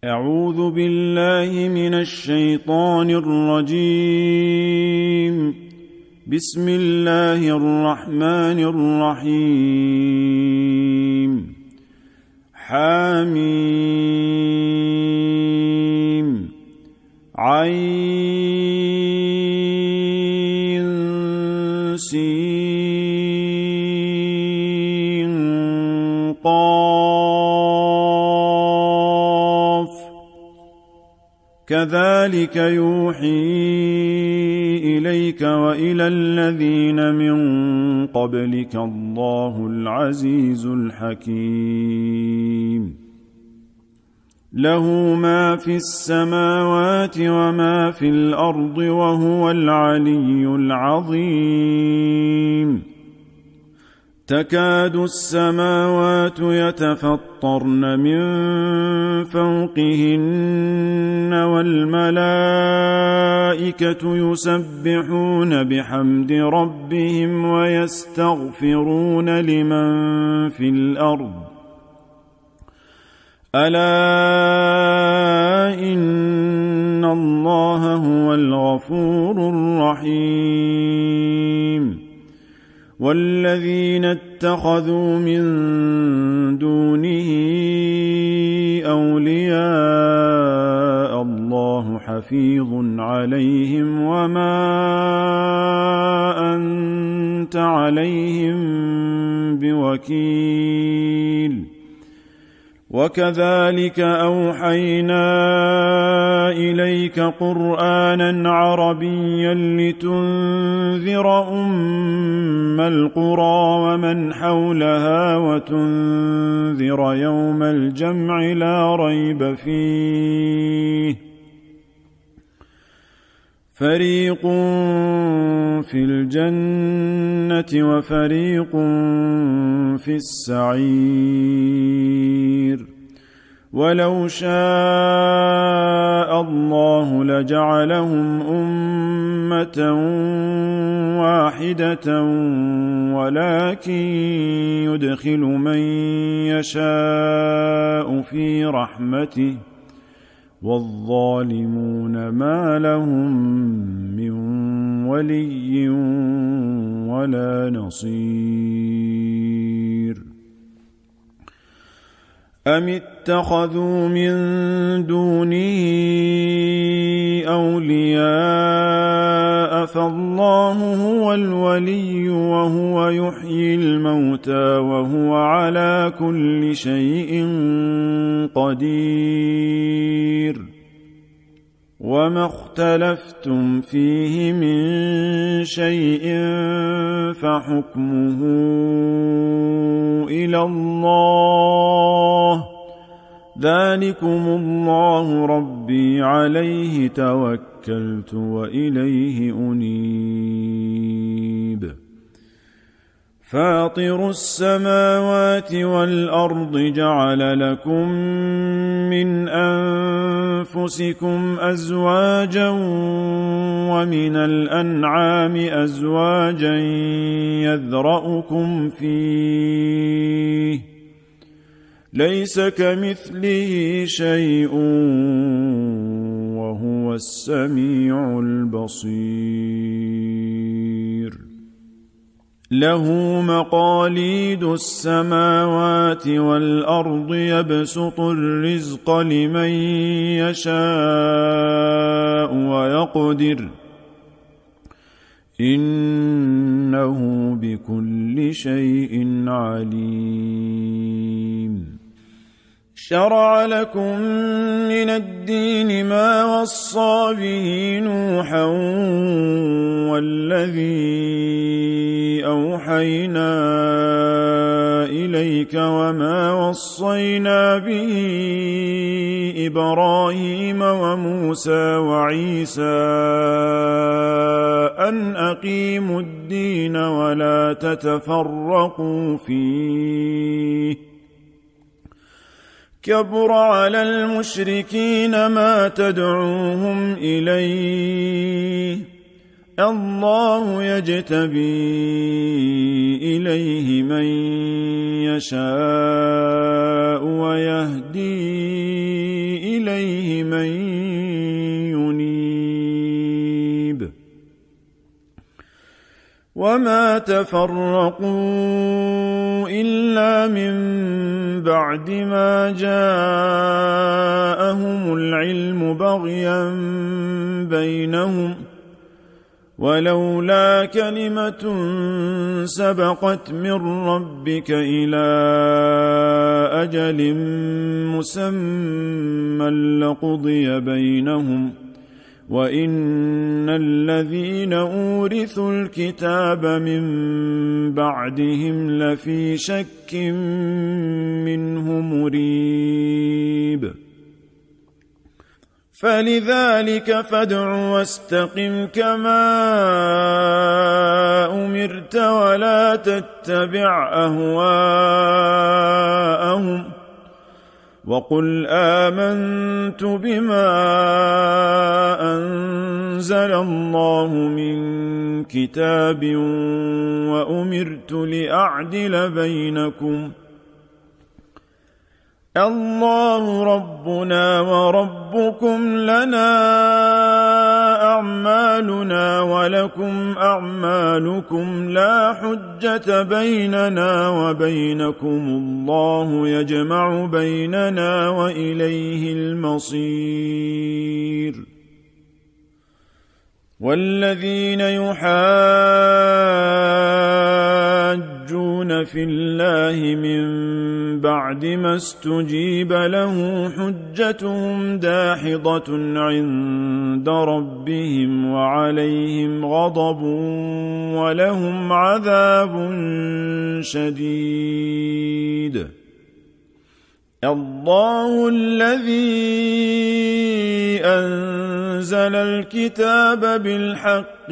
أعوذ بالله من الشيطان الرجيم. بسم الله الرحمن الرحيم. حميم عين سين قاف كذلك يوحي إليك وإلى الذين من قبلك الله العزيز الحكيم. له ما في السماوات وما في الأرض وهو العلي العظيم. تكاد السماوات يتفطرن من فوقهن والملائكة يسبحون بحمد ربهم ويستغفرون لمن في الأرض ألا إن الله هو الغفور الرحيم. والذين اتخذوا من دونه أولياء الله حفيظ عليهم وما أنت عليهم بوكيل. وكذلك أوحينا إليك قرآنا عربيا لتنذر أم القرى ومن حولها وتنذر يوم الجمع لا ريب فيه. فريق في الجنة وفريق في السعير. ولو شاء الله لجعلهم أمة واحدة ولكن يدخل من يشاء في رحمته والظالمون ما لهم من ولي ولا نصير. أم اتخذوا من دونه أولياء فالله هو الولي وهو يحيي الموتى وهو على كل شيء قدير. وما اختلفتم فيه من شيء فحكمه إلى الله. ذلكم الله ربي عليه توكلت وإليه أنيب. فاطر السماوات والأرض جعل لكم من أنفسكم أزواجا ومن الأنعام أزواجا يذرأكم فيه ليس كمثله شيء وهو السميع البصير. له مقاليد السماوات والأرض يبسط الرزق لمن يشاء ويقدر إنه بكل شيء عليم. شرع لكم من الدين ما وصى به نوحا والذي أوحينا إليك وما وصينا به إبراهيم وموسى وعيسى أن أقيموا الدين ولا تتفرقوا فيه. كبر على المشركين ما تدعوهم إليه. الله يجتبي إليه من يشاء ويهدي إليه وما تفرقوا إلا من بعد ما جاءهم العلم بغيا بينهم ولولا كلمة سبقت من ربك إلى أجل مسمى لقضي بينهم وإن الذين أورثوا الكتاب من بعدهم لفي شك منه مريب فلذلك فادع واستقم كما أمرت ولا تتبع أهواءهم وقل آمنت بما أنزل الله من كتاب وأمرت لأعدل بينكم الله ربنا وربكم لنا أعمالنا ولكم أعمالكم لا حجة بيننا وبينكم الله يجمع بيننا وإليه المصير والذين يحاجون في الله من بعد ما استجيب له حجتهم داحضة عند ربهم وعليهم غضب ولهم عذاب شديد الله الذي أنزل الكتاب بالحق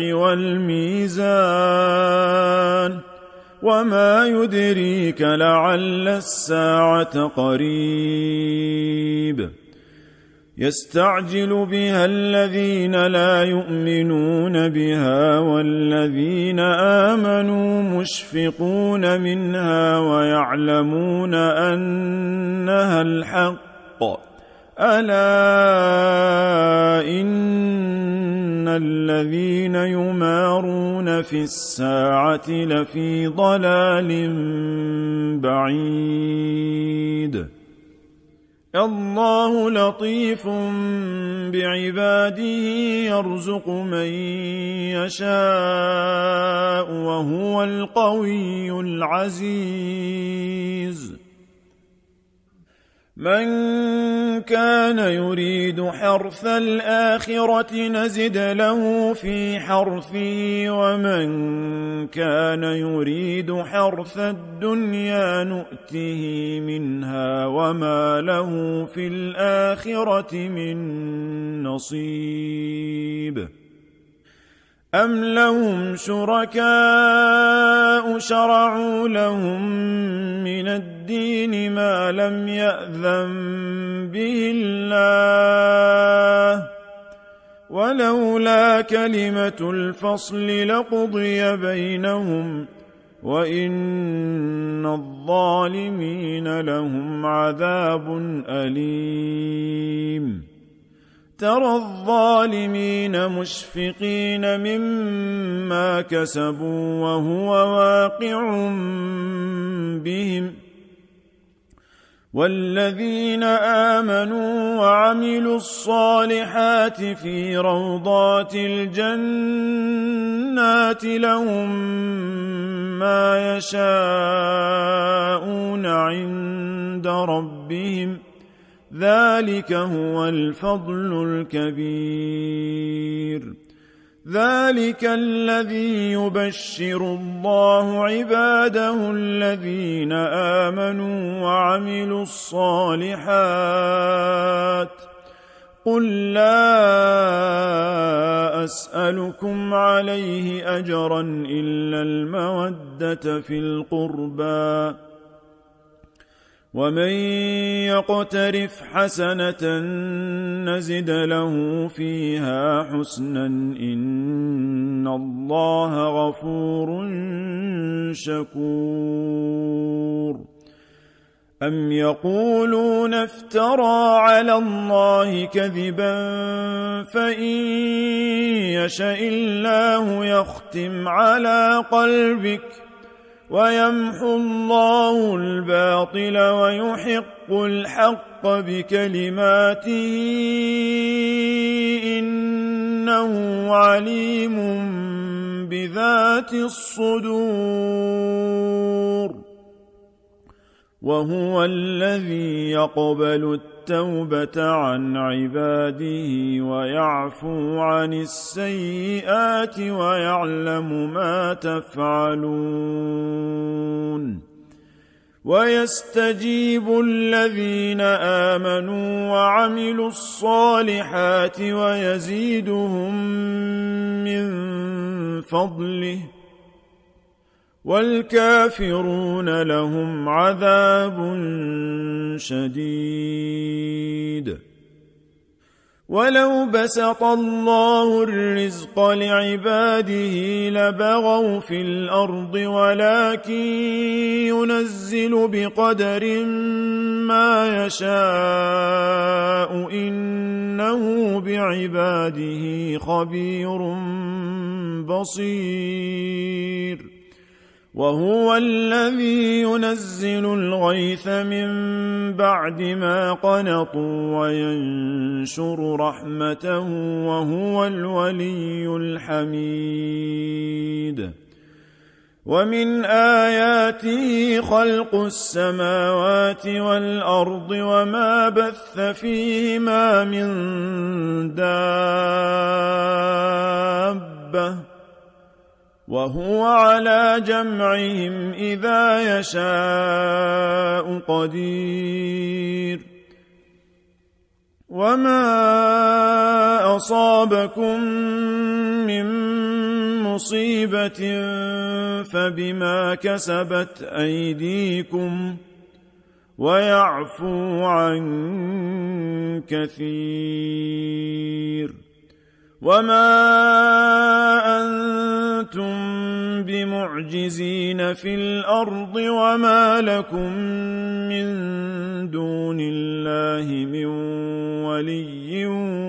والميزان وما يدريك لعل الساعة قريب يستعجل بها الذين لا يؤمنون بها والذين آمنوا مشفقون منها ويعلمون أنها الحق ألا إن الذين يمارون في الساعة لفي ضلال بعيد الله لطيف بعباده يرزق من يشاء وهو القوي العزيز من كان يريد حرث الآخرة نزد له في حرثه ومن كان يريد حرث الدنيا نؤته منها وما له في الآخرة من نصيب أم لهم شركاء شرعوا لهم من الدين ما لم يأذن به الله ولولا كلمة الفصل لقضي بينهم وإن الظالمين لهم عذاب أليم ترى الظالمين مشفقين مما كسبوا وهو واقع بهم والذين آمنوا وعملوا الصالحات في روضات الجنات لهم ما يشاءون عند ربهم ذلك هو الفضل الكبير ذلك الذي يبشر الله عباده الذين آمنوا وعملوا الصالحات قل لا أسألكم عليه أجرا إلا المودة في القربى ومن يقترف حسنة نزد له فيها حسنا إن الله غفور شكور أم يقولون افترى على الله كذبا فإن يشأ الله يختم على قلبك ويمحو الله الباطل ويحق الحق بكلماته إنه عليم بذات الصدور وهو الذي يقبل التوبة عن عباده ويعفو عن السيئات ويعلم ما تفعلون ويستجيب الذين آمنوا وعملوا الصالحات ويزيدهم من فضله والكافرون لهم عذاب شديد ولو بسط الله الرزق لعباده لبغوا في الأرض ولكن ينزل بقدر ما يشاء إنه بعباده خبير بصير وهو الذي ينزل الغيث من بعد ما قنطوا وينشر رحمته وهو الولي الحميد ومن آياته خلق السماوات والأرض وما بث فيهما من دابة وهو على جمعهم إذا يشاء قدير وما أصابكم من مصيبة فبما كسبت أيديكم ويعفو عن كثير وما أنتم بمعجزين في الأرض وما لكم من دون الله من ولي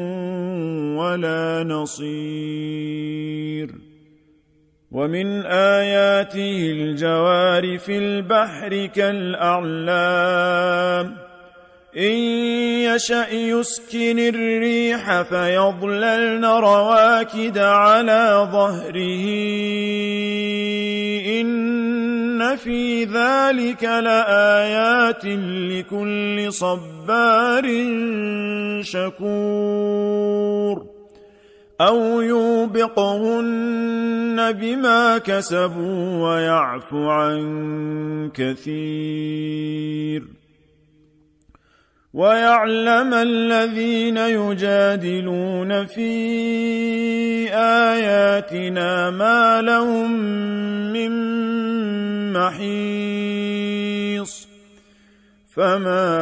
ولا نصير ومن آياته الجوار في البحر كالأعلام إن يشأ يسكن الريح فيظللن رواكد على ظهره إن في ذلك لآيات لكل صبار شكور أو يوبقهن بما كسبوا ويعفو عن كثير ويعلم الذين يجادلون في آياتنا ما لهم من محيص فما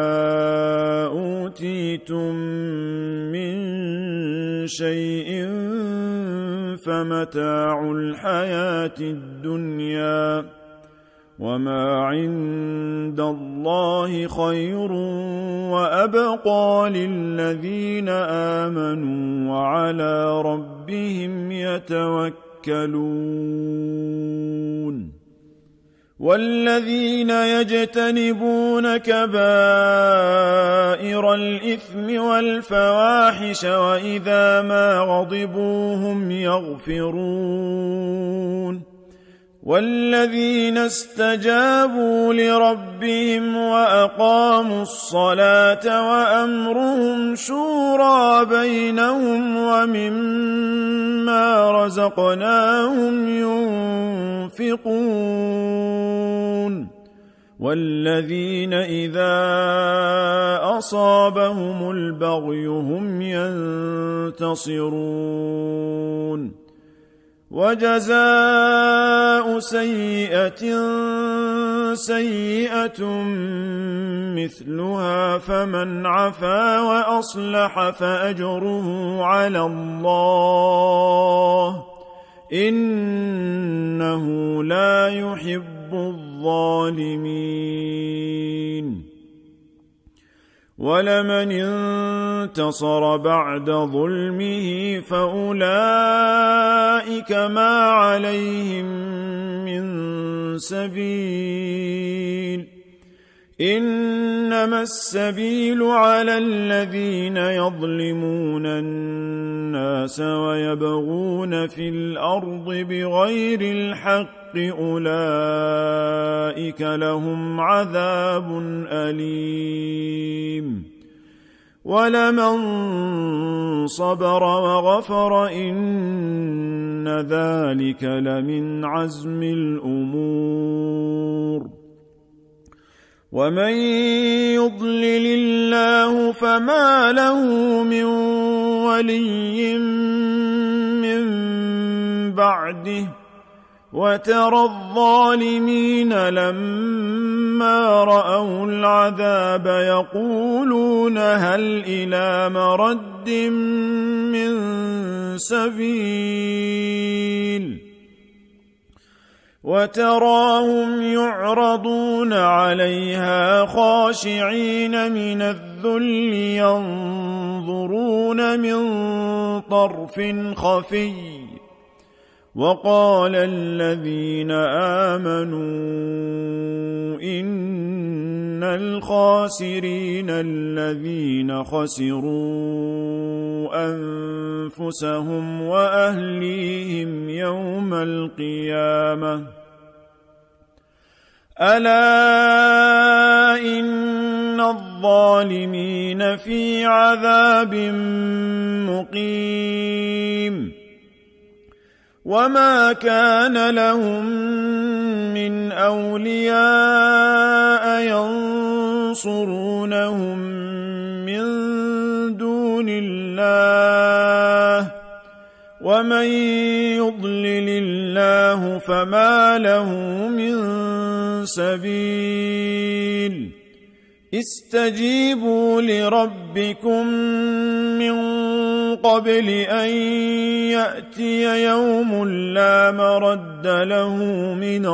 أوتيتم من شيء فمتاع الحياة الدنيا وما عند الله خير وأبقى للذين آمنوا وعلى ربهم يتوكلون والذين يجتنبون كبائر الإثم والفواحش وإذا ما غضبوا هم يغفرون والذين استجابوا لربهم وأقاموا الصلاة وأمرهم شورى بينهم ومما رزقناهم ينفقون والذين إذا أصابهم البغي هم ينتصرون وجزاء سيئة سيئة مثلها فمن عفا وأصلح فأجره على الله إنه لا يحب الظالمين الظالمين ولمن انتصر بعد ظلمه فأولئك ما عليهم من سبيل إنما السبيل على الذين يظلمون الناس ويبغون في الأرض بغير الحق أولئك لهم عذاب أليم ولمن صبر وغفر إن ذلك لمن عزم الأمور ومن يضلل الله فما له من ولي من بعده وترى الظالمين لما رأوا العذاب يقولون هل إلى مرد من سبيل وتراهم يعرضون عليها خاشعين من الذل ينظرون من طرف خفي وقال الذين آمنوا إن الخاسرين الذين خسروا أنفسهم وأهليهم يوم القيامة ألا إن الظالمين في عذاب مقيم وما كان لهم من أولياء ينصرونهم من دون الله ومن يضلل الله فما له من سبيل استجيبوا لربكم من قبل أن يأتي يوم لا مرد له من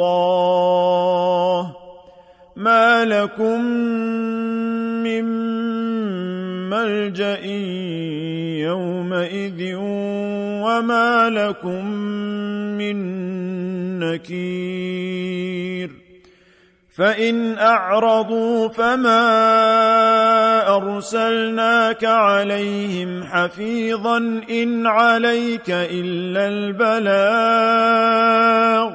الله ما لكم من ملجأ يومئذ وما لكم من نكير فإن أعرضوا فما أرسلناك عليهم حفيظا إن عليك إلا البلاغ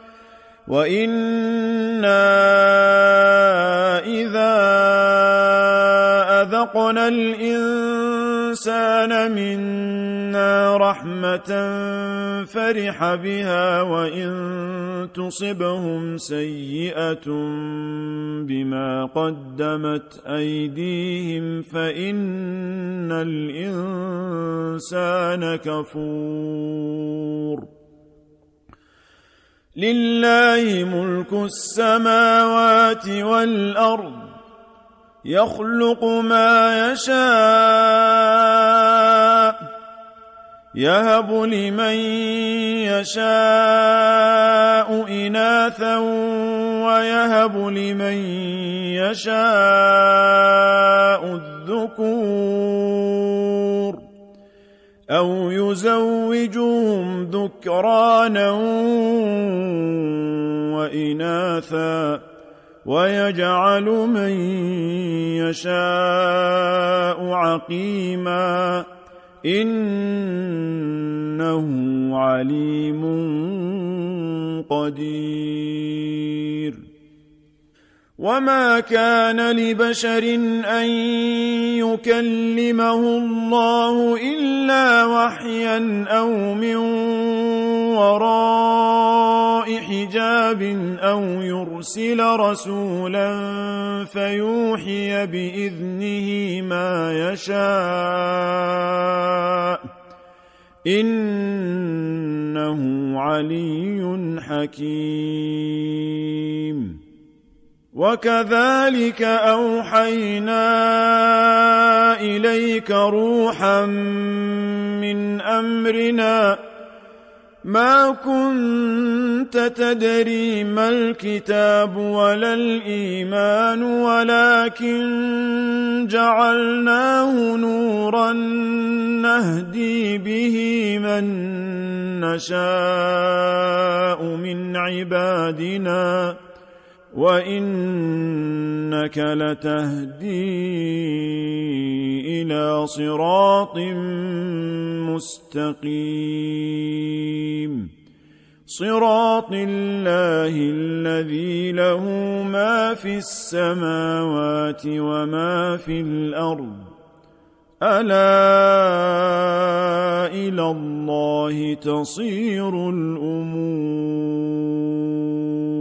وإنا إذا أذقنا الإنسان منا رحمة فرح بها وإن تصبهم سيئة بما قدمت أيديهم فإن الإنسان كفور لله ملك السماوات والأرض يخلق ما يشاء يهب لمن يشاء إناثا ويهب لمن يشاء الذكور أو يزوجهم ذكرانا وإناثا ويجعل من يشاء عقيما إنه عليم قدير وما كان لبشر أن يكلمه الله إلا وحيا أو من وراء حجاب أو يرسل رسولا فيوحي بإذنه ما يشاء إنه علي حكيم وكذلك أوحينا إليك روحا من أمرنا ما كنت تدري ما الكتاب ولا الإيمان ولكن جعلناه نورا نهدي به من نشاء من عبادنا وإنك لتهدي إلى صراط مستقيم صراط الله الذي له ما في السماوات وما في الأرض ألا إلى الله تصير الأمور